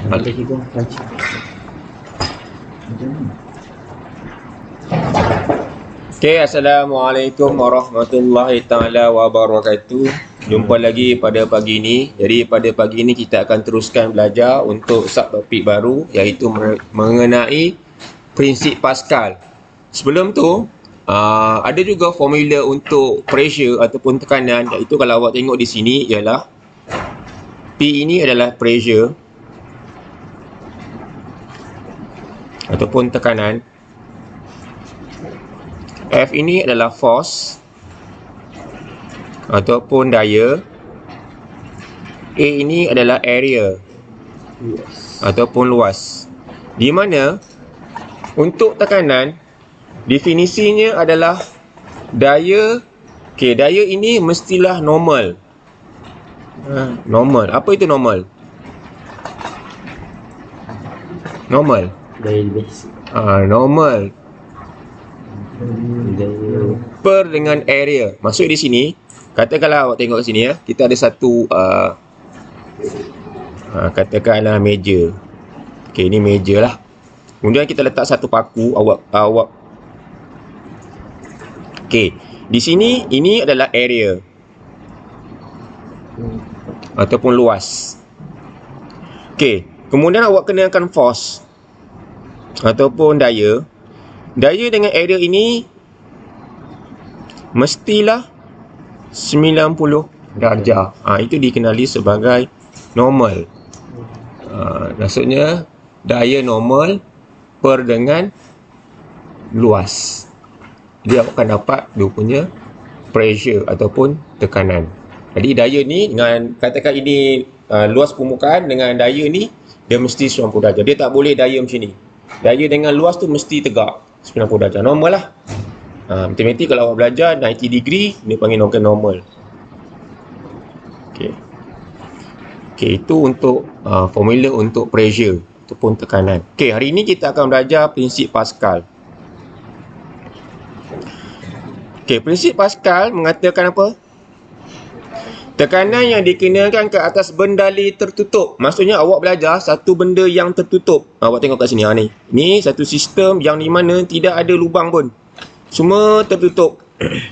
Ada juga kancing. Okay, Assalamualaikum warahmatullahi taala wabarakatuh. Jumpa lagi pada pagi ini. Jadi pada pagi ini kita akan teruskan belajar untuk subtopik baru, iaitu mengenai prinsip Pascal. Sebelum tu ada juga formula untuk pressure ataupun tekanan, iaitu kalau awak tengok di sini ialah P ini adalah pressure ataupun tekanan, F ini adalah force ataupun daya, A ini adalah area ataupun luas. Di mana untuk tekanan definisinya adalah daya. Okey, daya ini mestilah normal. Normal. Apa itu normal? Normal. Daya basic. Normal Daya per dengan area. Maksud di sini, katakanlah awak tengok kat sini ya, kita ada satu katakanlah meja. Okey, ini meja lah. Kemudian kita letak satu paku, awak okey, di sini ini adalah area ataupun luas. Okey, kemudian awak kenakan force ataupun daya. Daya dengan area ini mestilah 90 darjah. Itu dikenali sebagai normal. Maksudnya daya normal per dengan luas. Jadi awak akan dapat dia punya pressure ataupun tekanan. Jadi daya ni dengan katakan ini luas permukaan dengan daya ni dia mesti 90 darjah. Dia tak boleh daya macam ni. Daya dengan luas tu mesti tegak 90 darjah. Normal lah. Matematik kalau awak belajar 90 degree dia panggil normal. Okey. Okey, itu untuk formula untuk pressure ataupun tekanan. Okey, hari ini kita akan belajar prinsip Pascal. Okey, prinsip Pascal mengatakan apa? Tekanan yang dikenakan ke atas bendali tertutup. Maksudnya awak belajar satu benda yang tertutup. Awak tengok kat sini ni. Ni satu sistem yang di mana tidak ada lubang pun. Semua tertutup.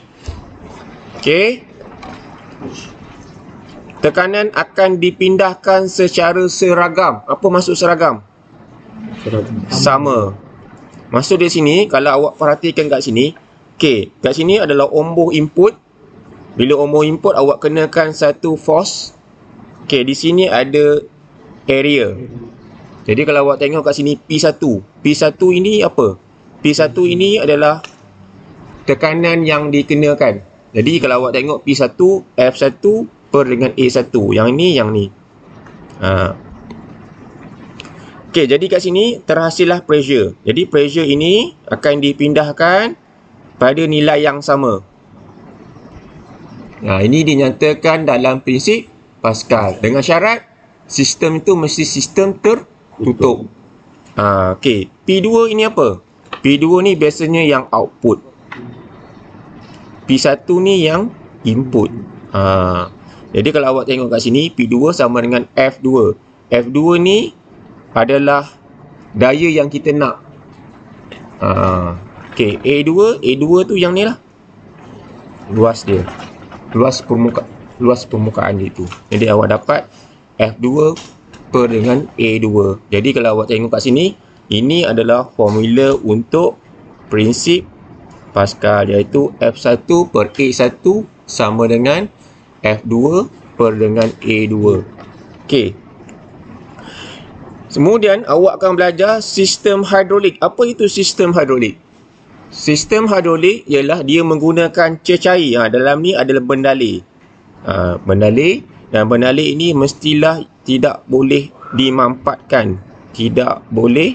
Okey. Tekanan akan dipindahkan secara seragam. Apa maksud seragam? Sama. Maksud di sini kalau awak perhatikan kat sini, okey, kat sini adalah ombak input. Bila ombak input awak kenakan satu force. Okey, di sini ada area. Jadi kalau awak tengok kat sini P1. P1 ini apa? P1 ini adalah tekanan yang dikenakan. Jadi kalau awak tengok P1, F1 per dengan A1. Yang ni. Okey, jadi kat sini terhasillah pressure. Jadi pressure ini akan dipindahkan pada nilai yang sama. Ini dinyatakan dalam prinsip Pascal. Dengan syarat sistem itu mesti sistem tertutup. Okey, P2 ini apa? P2 ni biasanya yang output. P1 ni yang input. Jadi kalau awak tengok kat sini, P2 sama dengan F2. F2 ni adalah daya yang kita nak. Okey, A2 tu yang ni lah. Luas dia. Luas permukaan dia tu. Jadi awak dapat F2 per dengan A2. Jadi kalau awak tengok kat sini, ini adalah formula untuk prinsip Pascal, iaitu F1 per A1 sama dengan F2 per dengan A2. Okey. Kemudian awak akan belajar sistem hidrolik. Apa itu sistem hidrolik? Sistem hidrolik ialah dia menggunakan cecair. Dalam ni adalah bendali. Bendali, dan bendali ini mestilah tidak boleh dimampatkan. Tidak boleh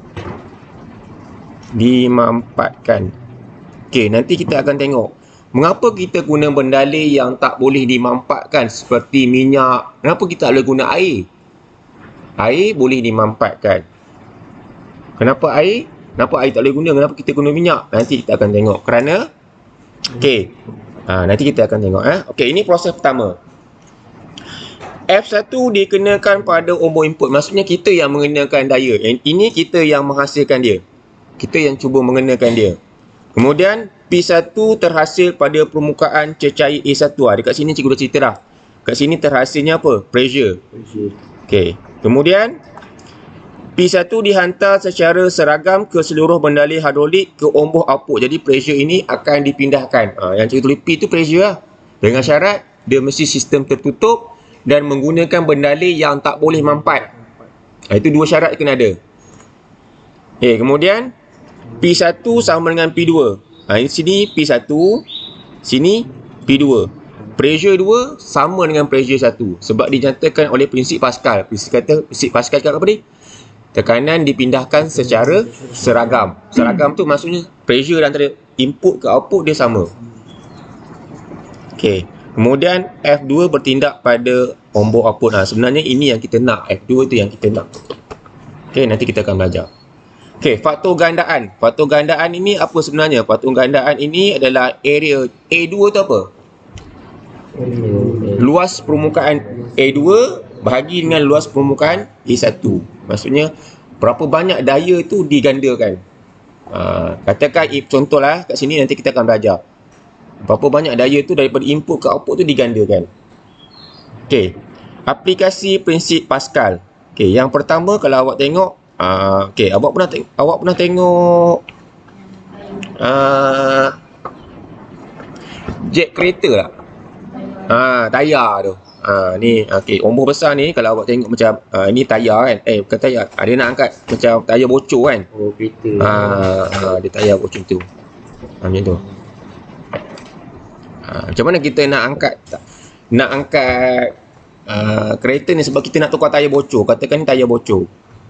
dimampatkan. Okey, nanti kita akan tengok mengapa kita guna bendali yang tak boleh dimampatkan seperti minyak. Kenapa kita tak boleh guna air? Air boleh dimampatkan. Kenapa air? Kenapa air tak boleh guna? Kenapa kita guna minyak? Nanti kita akan tengok. Kerana okey, nanti kita akan tengok. Okey, ini proses pertama. F1 dikenakan pada ombor input. Maksudnya kita yang mengenakan daya. Ini kita yang menghasilkan dia. Kita yang cuba mengenakan dia. Kemudian P1 terhasil pada permukaan cecair A1. Dekat sini cikgu dah cerita dah. Kat sini terhasilnya apa? Pressure. Okey. Kemudian P1 dihantar secara seragam ke seluruh bendali hidrolik ke ombor output. Jadi pressure ini akan dipindahkan. Yang cikgu tulis P tu pressure lah. Dengan syarat dia mesti sistem tertutup dan menggunakan bendali yang tak boleh mampat. Itu dua syarat kena ada. Okay, kemudian P1 sama dengan P2. Sini P1, sini P2. Pressure 2 sama dengan pressure 1 sebab dinyatakan oleh prinsip Pascal. Prinsip Pascal cakap apa ni? Tekanan dipindahkan secara seragam. Seragam tu maksudnya pressure antara input ke output dia sama. Okey. Kemudian F2 bertindak pada ombor output. Sebenarnya ini yang kita nak. F2 tu yang kita nak. Okey, nanti kita akan belajar. Okey, faktor gandaan. Faktor gandaan ini apa sebenarnya? Faktor gandaan ini adalah area A2 tu apa? Luas permukaan A2 bahagi dengan luas permukaan A1. Maksudnya berapa banyak daya tu digandakan. Katakan contohlah kat sini nanti kita akan belajar. Berapa banyak daya tu daripada input ke output tu digandakan. Okey. Aplikasi prinsip Pascal. Okey, yang pertama kalau awak tengok okey, awak pernah tengok jet kereta tak? Tayar tu. Ni okey, ombor besar ni kalau awak tengok macam ni tayar kan. Bukan tayar. Dia nak angkat macam tayar bocor kan. Oh, kereta. Dia tayar bocor tu. Macam tu. Macam mana kita nak angkat kereta ni sebab kita nak tukar tayar bocor. Katakan ni tayar bocor.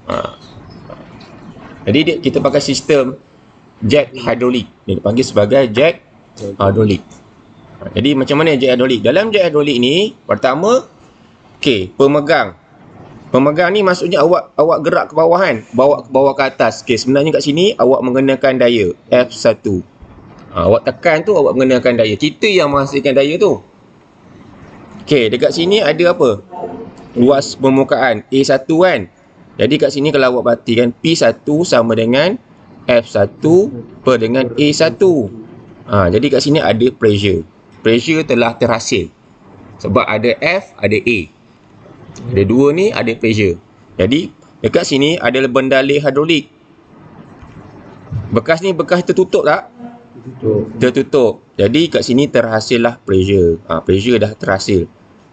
Jadi kita pakai sistem jack hidrolik. Dia dipanggil sebagai jack hidrolik. Jadi macam mana jack hidrolik? Dalam jack hidrolik ni pertama pemegang. Pemegang ni maksudnya awak gerak ke bawah kan? Bawa ke bawah ke atas. Sebenarnya kat sini awak mengenakan daya F1. Awak tekan tu awak mengenakan daya. Kita yang menghasilkan daya tu. Dekat sini ada apa? Luas permukaan A1 kan. Jadi kat sini kalau awak perhatikan P1 sama dengan F1 per dengan A1. Jadi kat sini ada pressure. Pressure telah terhasil. Sebab ada F, ada A. Ada dua ni ada pressure. Jadi dekat sini ada bendali hidrolik. Bekas ni bekas tertutup tak? Tertutup. Jadi kat sini terhasillah pressure. Pressure dah terhasil.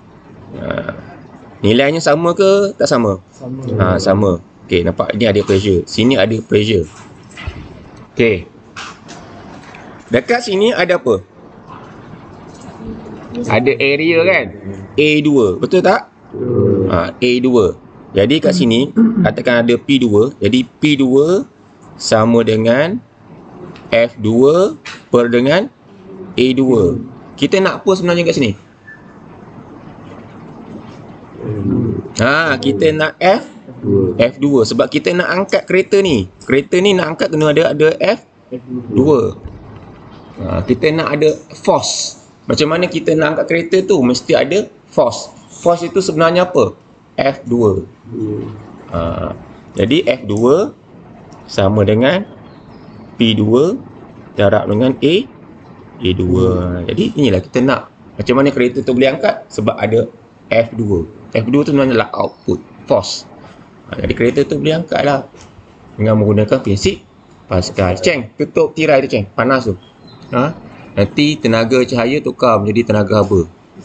Nilainya sama ke tak sama? Sama. Okey, nampak ni ada pressure. Sini ada pressure. Okey. Dekat sini ada apa? Ada area kan? A2. Betul tak? A2. Jadi kat sini katakan ada P2. Jadi P2 sama dengan F2 per dengan A2. Kita nak apa sebenarnya kat sini? Kita nak F2 sebab kita nak angkat kereta ni. Kereta ni nak angkat kena ada F2. Kita nak ada force. Macam mana kita nak angkat kereta tu mesti ada force. Force itu sebenarnya apa? F2. Jadi F2 sama dengan P2 darab dengan A2. Jadi inilah kita nak. Macam mana kereta tu boleh angkat? Sebab ada F2. F2 tu sebenarnya output, force. Jadi kereta tu boleh angkat lah dengan menggunakan prinsip Pascal. Ceng, tutup tirai tu Ceng. Panas tu. Nanti tenaga cahaya tukar menjadi tenaga haba.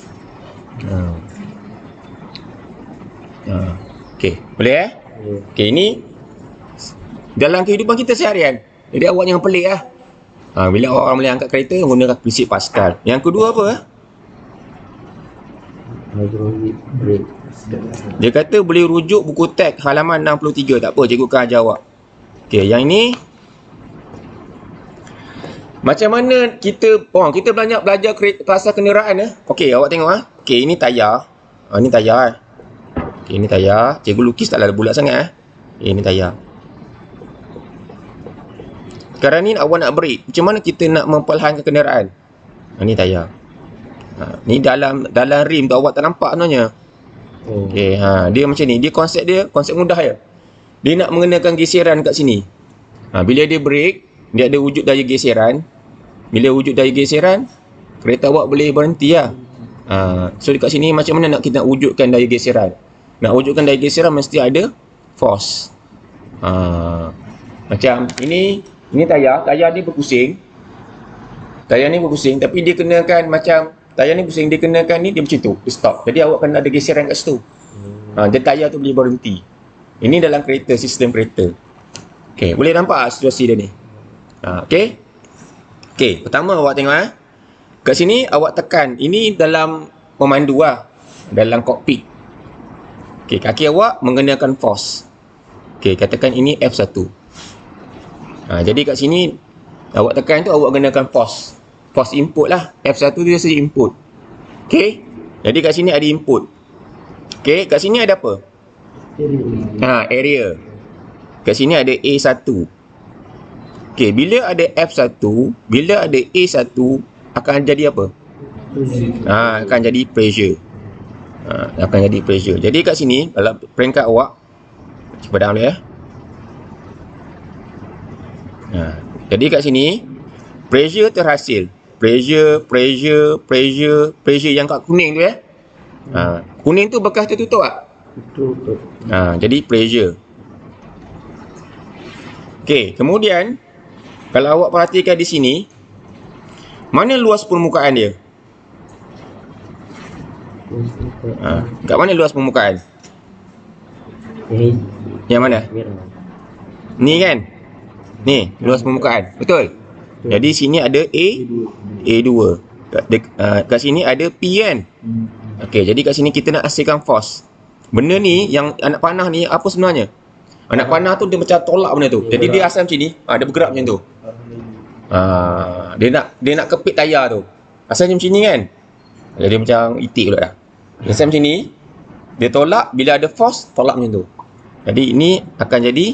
Okey, boleh Okey, ini dalam kehidupan kita seharian. Jadi awak jangan pelik lah. Bila orang boleh angkat kereta menggunakan prinsip Pascal. Yang kedua apa? Dia kata boleh rujuk buku teks halaman 63. Tak apa, cikgu akan ajar awak. Okey, yang ini macam mana kita belajar pasal kenderaan Okey, awak tengok Okey, ini tayar. Ini tayar Okey, ini tayar. Cikgu lukis taklah bulat sangat Ini tayar. Sekarang ni awak nak break. Macam mana kita nak memperlahankan kenderaan? Ini tayar. Ni dalam rim tu awak tak nampak sebenarnya. Oh. Okey, dia macam ni. Dia konsep mudah je. Dia nak mengenakan geseran kat sini. Bila dia break, dia ada wujud daya geseran. Bila wujud daya geseran, kereta awak boleh berhenti lah. So dekat sini macam mana kita nak wujudkan daya geseran? Nak wujudkan daya geseran mesti ada force. Macam ini tayar ni berpusing. Tayar ni berpusing tapi dia kenakan macam tayar ni pusing, dia kenakan ni dia macam tu, dia stop. Jadi awak kena ada geseran kat situ. Dia tayar tu boleh berhenti. Ini dalam kereta, sistem kereta. Okey, boleh nampak situasi dia ni. Okey, pertama awak tengok kat sini awak tekan. Ini dalam pemandu dalam kokpit. Okey, kaki awak mengenakan force. Okey, katakan ini F1. Jadi kat sini awak tekan tu awak kenakan force. Force input lah. F1 dia saja input. Okey. Jadi kat sini ada input. Okey, kat sini ada apa? Area. Kat sini ada A1. Okey, bila ada F1, bila ada A1 akan jadi apa? Akan jadi pressure. Akan jadi pressure. Jadi kat sini kalau peringkat awak cuba down dulu ya. Jadi kat sini pressure terhasil. Pressure yang kat kuning tu ya. Kuning tu bekas tertutup tak? Tutup. Jadi pressure. Okey, kemudian kalau awak perhatikan di sini, mana luas permukaan dia? Kat mana luas permukaan? Yang mana? Ni kan? Ni, luas permukaan. Betul? Jadi sini ada A2. Kat sini ada P kan? Okey, jadi kat sini kita nak hasilkan force. Benda ni yang anak panah ni apa sebenarnya? Anak panah tu dia macam tolak benda tu. Jadi dia asal macam ni, dia bergerak macam tu. Dia nak kepit tayar tu. Asalnya macam ni kan? Jadi macam itik pula dah. Asal macam ni, dia tolak, bila ada force tolak macam tu. Jadi ini akan jadi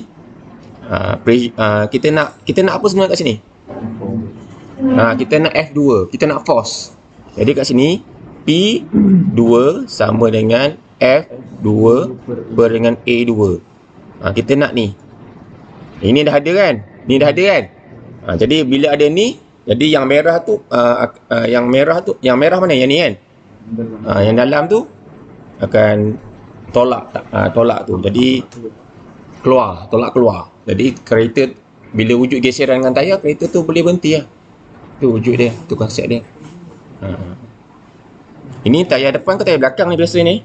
kita nak apa sebenarnya kat sini? Kita nak F2, kita nak force. Jadi kat sini P2 sama dengan F2 ber dengan A2. Kita nak ni. Ini dah ada kan? Ni dah ada kan? Jadi bila ada ni, jadi yang merah tu yang merah mana? Yang ni kan? Yang dalam tu akan tolak tu. Jadi tolak keluar. Jadi kereta bila wujud geseran dengan tayar, kereta tu boleh berhenti lah. Tu wujud dia, tu konsep dia. Ini tayar depan ke tayar belakang ni biasa ni?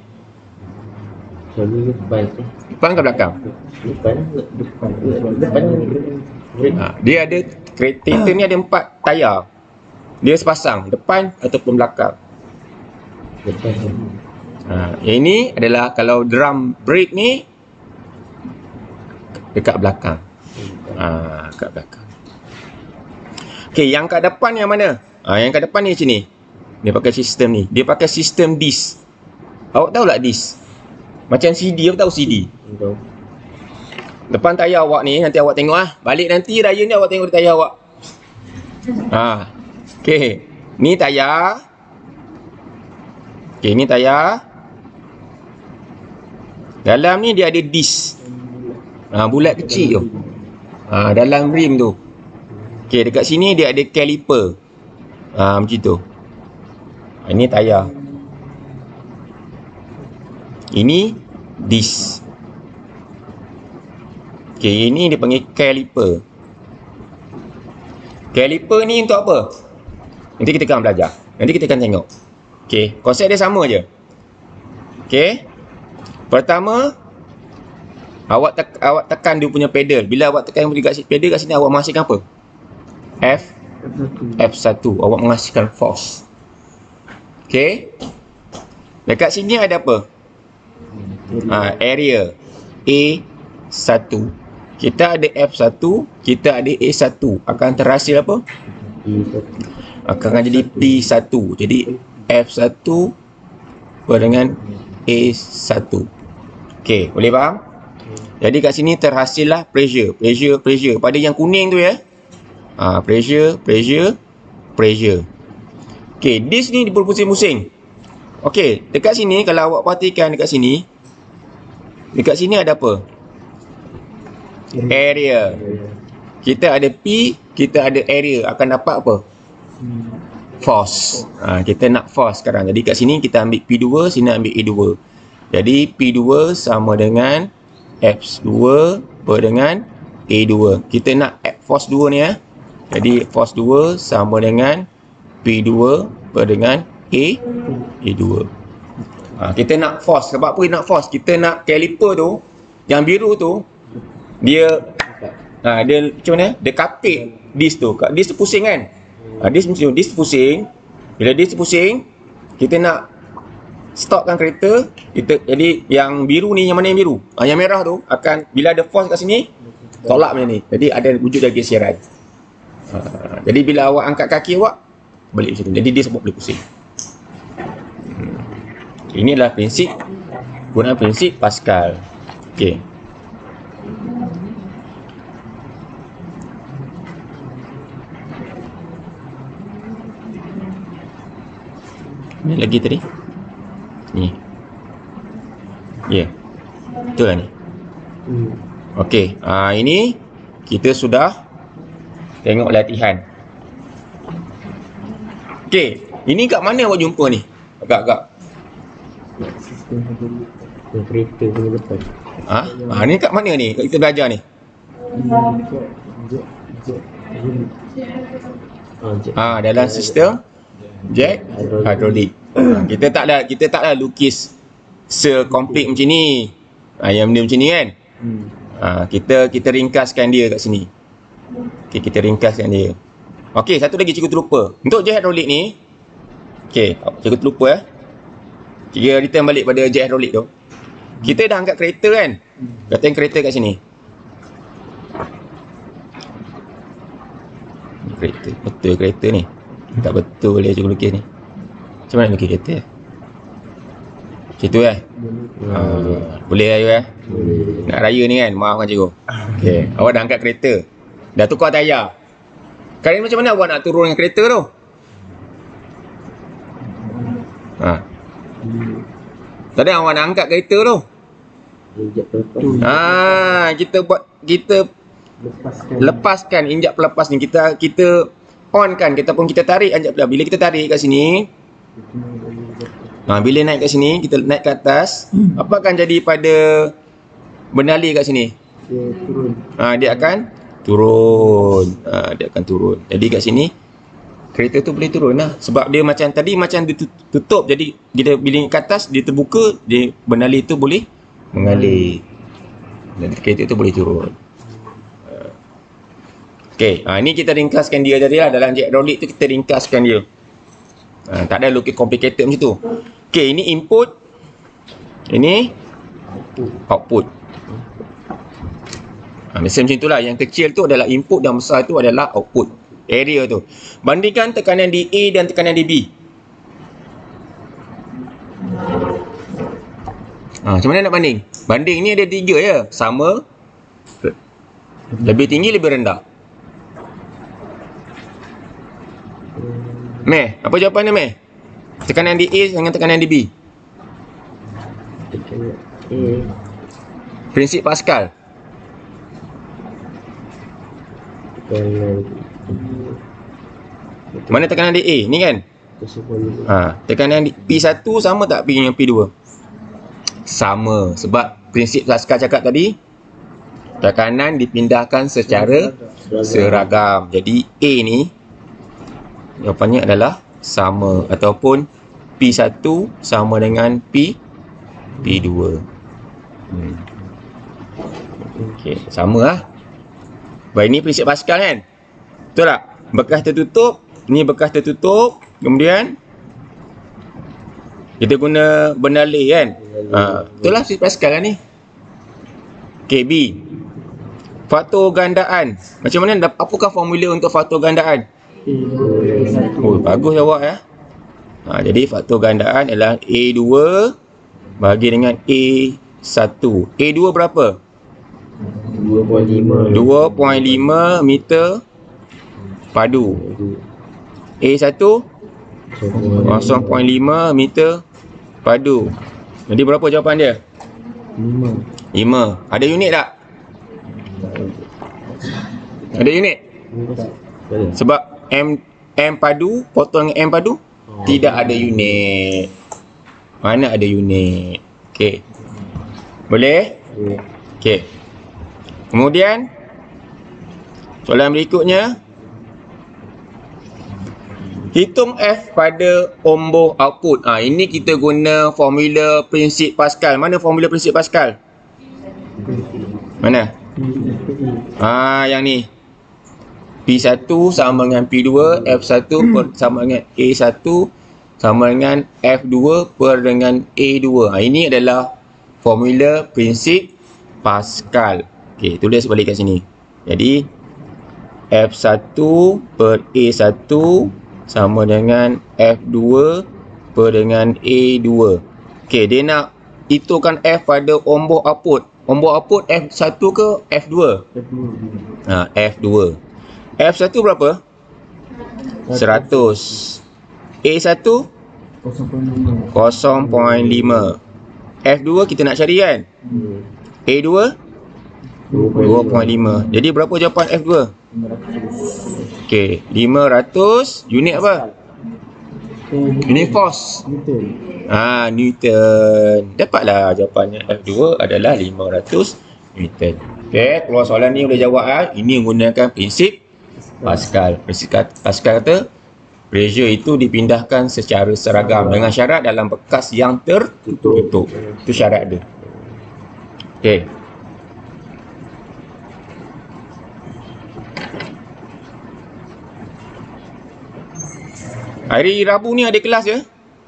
Depan ke belakang? Depan. Dia ada kereta ni ada 4 tayar. Dia sepasang, depan ataupun belakang. Yang ini adalah kalau drum brake ni dekat belakang. Kat belakang. Okey, yang kat depan yang mana? Yang kat depan ni macam ni. Dia pakai sistem ni. Dia pakai sistem disk. Awak tahu tak disk? Macam CD, awak tahu CD? Tahu. Depan tayar awak ni, nanti awak tengok balik nanti raya ni awak tengok di tayar awak. Okey. Ni tayar. Okey, ni tayar. Dalam ni dia ada disk. Bulat kecil tu. Dalam rim tu. Okey, dekat sini dia ada caliper. Macam tu. Ini tayar. Ini disk. Okey, ini dia panggil caliper. Caliper ni untuk apa? Nanti kita akan belajar. Nanti kita akan tengok. Okey, konsep dia sama je. Okey. Pertama, awak tekan dia punya pedal. Bila awak tekan pedal kat sini awak menghasilkan apa? F1. Awak menghasilkan force. Okey. Dekat sini ada apa? Area A1. Kita ada F1, kita ada A1. Akan terhasil apa? Akan jadi P1. Jadi F1 dengan A1. Okey, boleh faham? Jadi kat sini terhasillah pressure. Pada yang kuning tu ya. Pressure. Okey, disk ni berpusing-pusing. Okey, dekat sini kalau awak perhatikan dekat sini ada apa? Area. Kita ada P, kita ada area, akan dapat apa? Force. Kita nak force sekarang. Jadi kat sini kita ambil P2, sini ambil A2. Jadi P2 sama dengan F2 per dengan A2. Kita nak force 2 ni Jadi force 2 sama dengan P2 per dengan A2. Kita nak force. Sebab apa kita nak force? Kita nak caliper tu, yang biru tu, dia macam mana? Dia kapit disk tu. Disk tu pusing kan? Disk pusing. Bila disk pusing, kita nak stopkan kereta. Jadi yang biru ni, yang mana yang biru? Yang merah tu akan, bila ada force kat sini, tolak macam ni. Jadi ada wujud lagi geseran. Jadi bila awak angkat kaki awak, balik macam tu. Jadi dia sebab boleh pusing. Ini adalah gunaan prinsip Pascal. Okey. Ni lagi tadi. Ni. Ya. Yeah. Betul lah ni. Okey. Ini kita sudah tengok latihan. Okey. Ini kat mana awak jumpa ni? Agak-agak. Kereta punya lepas. Ni kat mana ni? Kita belajar ni. Dalam sistem jet hidrolik. Kita taklah lukis sekomplit macam ni. Yang benda macam ni kan. Kita ringkaskan dia kat sini. Okey, kita ringkaskan dia. Okey, satu lagi cikgu terlupa. Untuk jet hidrolik ni, okey, cikgu terlupa Cikgu return balik pada jet hidrolik tu. Kita dah angkat kereta kan? Katakan kereta kat sini. Kereta, betul kereta ni. Tak betul dia cikgu lukis ni. Macam mana lukis kereta? Macam tu boleh lah you Boleh. Nak raya ni kan, maafkan cikgu. Okey, awak dah angkat kereta, dah tukar tayar. Sekarang macam mana awak nak turun dengan kereta tu? Tadi awak nak angkat kereta tu. Kita lepaskan injak pelepas ni. Kita on kan, kita tarik injak pelepas. Bila kita tarik kat sini, bila naik kat sini, kita naik ke atas, apa akan jadi pada bendali kat sini? Dia akan turun. Dia akan turun. Jadi kat sini kereta tu boleh turun lah. Sebab dia macam tadi macam dia tutup. Jadi bila ke atas dia terbuka, dia bendali tu boleh mengalir. Dan kereta tu boleh turun. Okey, ni kita ringkaskan dia tadi lah. Dalam jet hidrolik tu kita ringkaskan dia. Tak ada lukis complicated macam tu. Okey, ini input. Ini output. Macam itulah. Yang kecil tu adalah input dan besar tu adalah output. Area tu. Bandingkan tekanan di A dan tekanan di B. Macam mana nak banding? Banding ni ada 3 je. Sama. Lebih tinggi, lebih rendah. Meh, apa jawapan dia Meh? Tekanan di A dengan tekanan di B. Tekanan A. Prinsip Pascal. Mana tekanan di A? Ni kan? Tekanan di P1 sama tak P dengan P2? Sama. Sebab prinsip Pascal cakap tadi, tekanan dipindahkan secara seragam. Jadi A ni jawapannya adalah sama. Ataupun P1 sama dengan P2. Okey, sama lah. Baik, ni prinsip Pascal kan? Betul tak? Bekas tertutup, ni bekas tertutup. Kemudian kita guna bendali kan? Betul lah prinsip Pascal kan ni. Okey, B. Faktor gandaan. Macam mana? Apakah formula untuk faktor gandaan? Bagus awak ya. Jadi faktor gandaan adalah A2 bagi dengan A1. A2 berapa? 2.5 meter padu. A1 0.5 meter padu. Jadi berapa jawapan dia? 5. 5. Ada unit tak? Ada unit? Tak. Ada. Sebab M padu potong dengan M padu tidak ada unit. Mana ada unit? Okey. Boleh? Ya. Okey. Kemudian soalan berikutnya, hitung F pada omboh output. Ini kita guna formula prinsip Pascal. Mana formula prinsip Pascal? Mana? Yang ni. P1 sama dengan P2, F1 sama dengan A1 sama dengan F2 per dengan A2. Ini adalah formula prinsip Pascal. Okey, tulis balik kat sini. Jadi F1 per A1 sama dengan F2 per dengan A2. Okey, dia nak hitungkan F pada omboh output. Omboh output F1 ke F2? F2. F1 berapa? 100. A1 0.5. F2 kita nak cari kan? A2 2.5. Jadi berapa jawapan F2? Okey, 500 unit apa? Unit force. Newton. Dapatlah jawapannya F2 adalah 500 Newton. Okey, keluar soalan ni boleh jawab. Ini menggunakan prinsip Pascal. Prinsip Pascal kata pressure itu dipindahkan secara seragam dengan syarat dalam bekas yang tertutup. Itu syarat dia. Okey. Hari Rabu ni ada kelas je.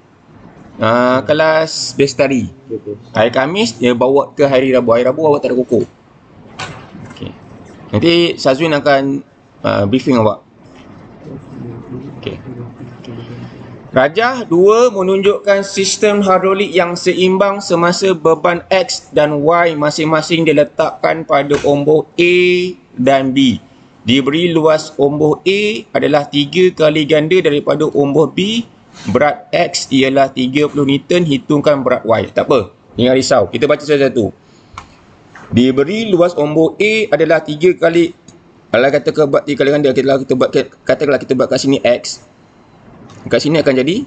Kelas bestari. Hari Khamis dia bawa ke hari Rabu. Hari Rabu awak tak ada kukuh. Okay. Nanti Sazwin akan briefing awak. Okay. Rajah 2 menunjukkan sistem hidrolik yang seimbang semasa beban X dan Y masing-masing diletakkan pada omboh A dan B. Diberi luas omboh A adalah 3 kali ganda daripada omboh B. Berat X ialah 30 Newton, hitungkan berat Y. Tak apa, jangan risau. Kita baca satu-satu. Diberi luas omboh A adalah 3 kali, kalau kata ke buat 3 kali ganda, katakanlah kita buat kat sini X. Kat sini akan jadi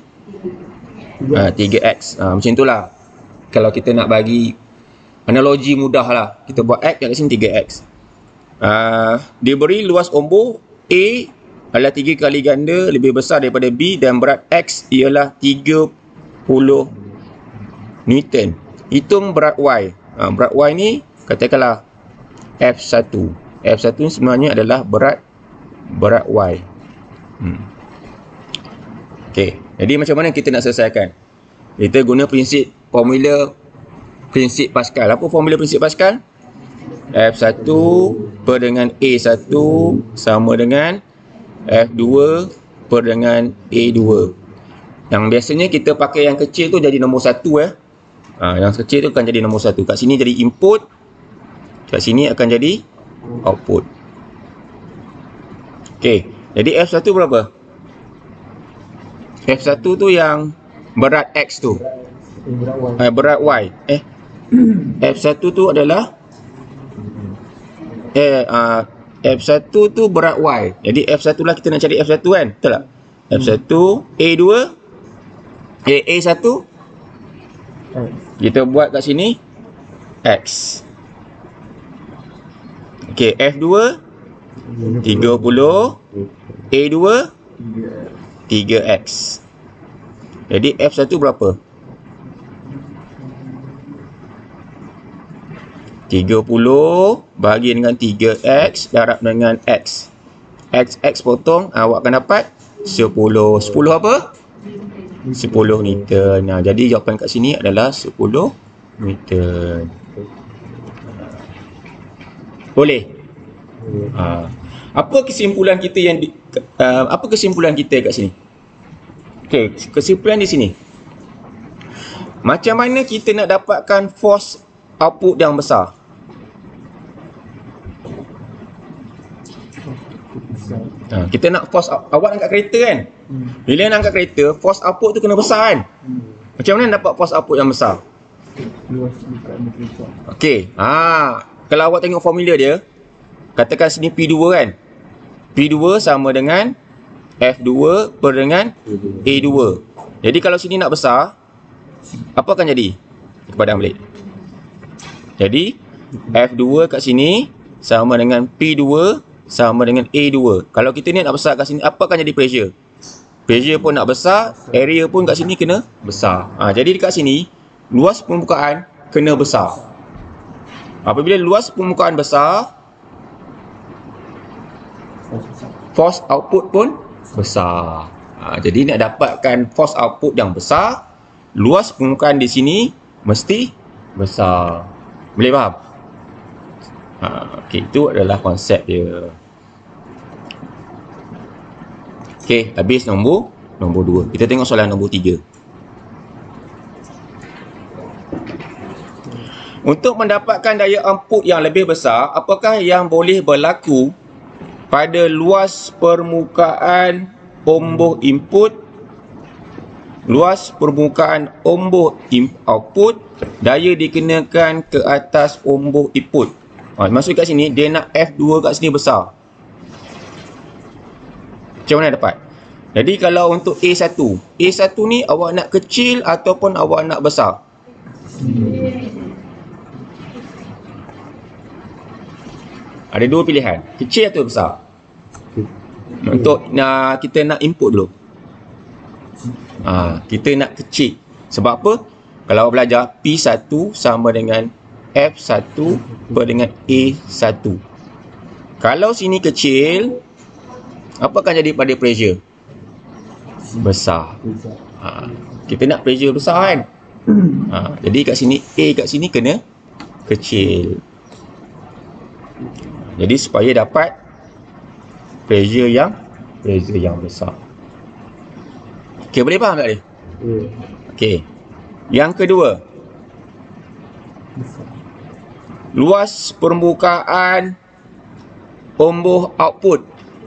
3X. Macam itulah. Kalau kita nak bagi analogi mudah lah, kita buat X kat sini 3X. Diberi luas omboh A adalah 3 kali ganda lebih besar daripada B dan berat X ialah 30 Newton. Hitung berat Y. Berat Y ni katakanlah F1. F1 ni sebenarnya adalah berat Y. Okey, jadi macam mana kita nak selesaikan? Kita guna formula prinsip Pascal. Apa formula prinsip Pascal? F1 per dengan A1 sama dengan F2 per dengan A2. Yang biasanya kita pakai yang kecil tu jadi nombor 1 Yang kecil tu akan jadi nombor 1. Kat sini jadi input, kat sini akan jadi output. Okey, jadi F1 berapa? F1 tu yang berat X tu. Berat Y. F1 tu adalah F1 tu berat Y. Jadi F1 lah kita nak cari F1 kan? Betul tak? F1 A2 A1 kita buat kat sini X. Okey, F2 30, A2 3X. Jadi F1 berapa? 30 bahagi dengan 3X darab dengan X. X potong, awak akan dapat 10. 10 apa? 10 Newton. Jadi jawapan kat sini adalah 10 Newton. Boleh? Apa kesimpulan kita kat sini? Okey, kesimpulan di sini. Macam mana kita nak dapatkan force output yang besar? Kita nak force awak angkat kereta kan? Bila nak angkat kereta, force output tu kena besar kan? Macam mana dapat force output yang besar? Luas permukaan bergerak. Okey. Kalau awak tengok formula dia, katakan sini P2 kan. P2 sama dengan F2 per dengan A2. Jadi kalau sini nak besar, apa akan jadi? Padam balik. Jadi F2 kat sini sama dengan P2 sama dengan A2. Kalau kita ni nak besar kat sini, apa akan jadi pressure? Pressure pun nak besar, area pun kat sini kena besar. Jadi dekat sini, luas permukaan kena besar. Apabila luas permukaan besar, force output pun besar. Jadi nak dapatkan force output yang besar, luas permukaan di sini mesti besar. Boleh faham? Okey, itu adalah konsep dia. Okey, habis nombor 2. Kita tengok soalan nombor 3. Untuk mendapatkan daya output yang lebih besar, apakah yang boleh berlaku pada luas permukaan omboh input, luas permukaan omboh output, daya dikenakan ke atas omboh input? Maksud kat sini, dia nak F2 kat sini besar. Macam mana dapat? Jadi kalau untuk A1 ni awak nak kecil ataupun awak nak besar? Ada dua pilihan, kecil atau besar. Untuk kita nak input dulu. Kita nak kecil. Sebab apa? Kalau awak belajar, P1 sama dengan F1 per dengan A1. Kalau sini kecil, apa akan jadi pada pressure? Besar. Kita nak pressure besar kan? Jadi kat sini, A kat sini kena kecil. Jadi supaya dapat pressure yang besar. Okey, boleh faham tak dia? Okey. Yang kedua, luas permukaan omboh output.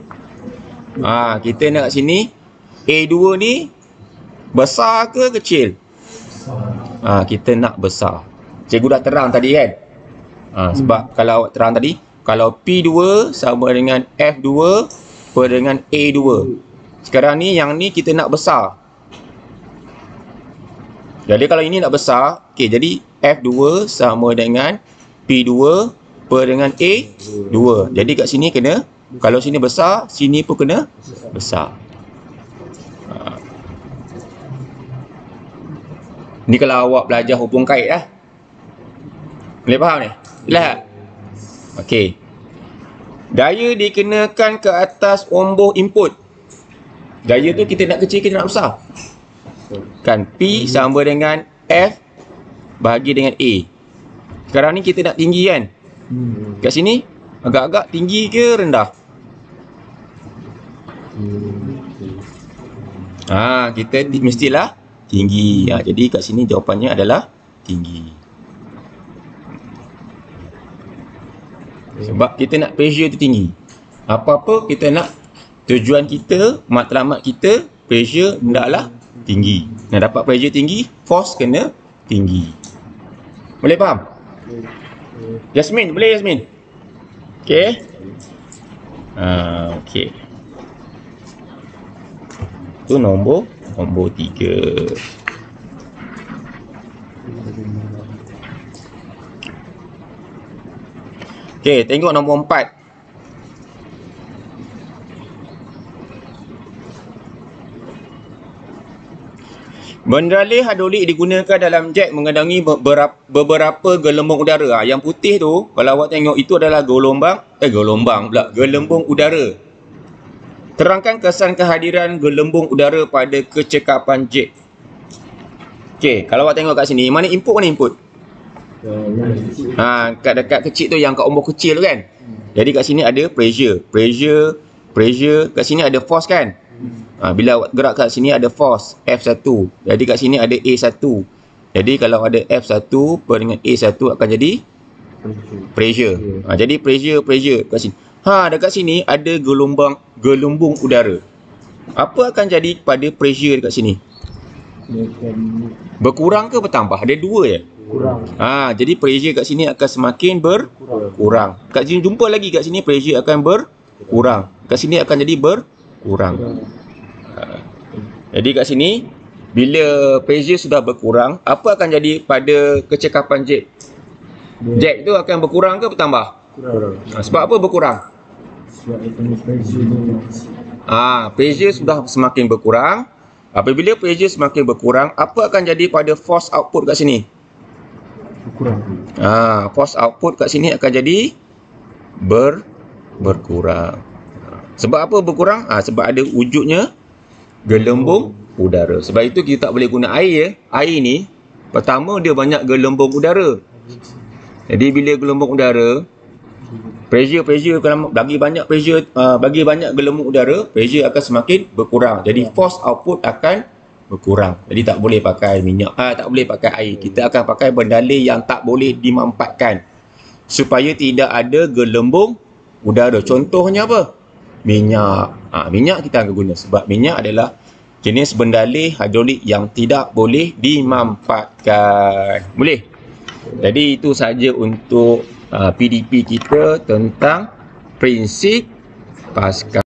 Kita nak kat sini, A2 ni besar ke kecil? Kita nak besar. Cikgu dah terang tadi kan? Sebab kalau awak terang tadi, kalau P2 sama dengan F2 per dengan A2. Sekarang ni, yang ni kita nak besar. Jadi kalau ini nak besar, okey, jadi F2 sama dengan P2 per dengan A2. Jadi kat sini kena, kalau sini besar, sini pun kena besar. Ni kalau awak belajar hubung kait lah. Boleh faham ni? Lihat. Okey. Daya dikenakan ke atas omboh input. Daya tu kita nak kecil, kita nak besar. Kan P sama dengan F bahagi dengan A. Sekarang ni kita nak tinggi kan? Kat sini agak-agak tinggi ke rendah? Kita mestilah tinggi. Jadi kat sini jawapannya adalah tinggi. Sebab kita nak pressure tu tinggi. Apa-apa kita nak, tujuan kita, matlamat kita, pressure hendaklah tinggi. Nak dapat pressure tinggi, force kena tinggi. Boleh faham? Yasmin, boleh Yasmin? Okey. Okey. Tu nombor 3. Okey, tengok nombor 4. Bendera hidrolik digunakan dalam jet mengendangi beberapa gelembung udara. Yang putih tu, kalau awak tengok, itu adalah gelembung udara. Terangkan kesan kehadiran gelembung udara pada kecekapan jet. Okey, kalau awak tengok kat sini, mana input, mana input? Dekat kecil tu, yang kat ombak kecil tu kan. Jadi kat sini ada pressure. Kat sini ada force kan. Bila awak gerak kat sini ada force F1. Jadi kat sini ada A1. Jadi kalau ada F1 per dengan A1 akan jadi pressure. Jadi pressure kat sini. Dekat sini ada gelembung udara. Apa akan jadi pada pressure dekat sini? Dia akan Berkurang ke bertambah? Ada dua ya? kurang. Jadi pressure kat sini akan semakin berkurang. Kat sini jumpa lagi, kat sini pressure akan berkurang. Kat sini akan jadi berkurang. Jadi kat sini bila pressure sudah berkurang, apa akan jadi pada kecekapan jet? Jet tu akan berkurang ke bertambah? Kurang. Sebab apa berkurang? Sebab dia punya pressure dia Pressure sudah semakin berkurang. Apabila pressure semakin berkurang, apa akan jadi pada force output kat sini? berkurang. Force output kat sini akan jadi berkurang. Sebab apa berkurang? Sebab ada wujudnya gelembung udara. Sebab itu kita tak boleh guna air. Air ni pertama dia banyak gelembung udara. Jadi bila gelembung udara, pressure kalau bagi banyak pressure, bagi banyak gelembung udara, pressure akan semakin berkurang. Jadi force output akan berkurang. Jadi tak boleh pakai minyak, tak boleh pakai air. Kita akan pakai bendalih yang tak boleh dimanfaatkan supaya tidak ada gelembung udara. Contohnya apa? Minyak. Minyak kita akan guna sebab minyak adalah jenis bendalih hidrolik yang tidak boleh dimanfaatkan. Boleh? Jadi itu saja untuk PDP kita tentang prinsip Pascal.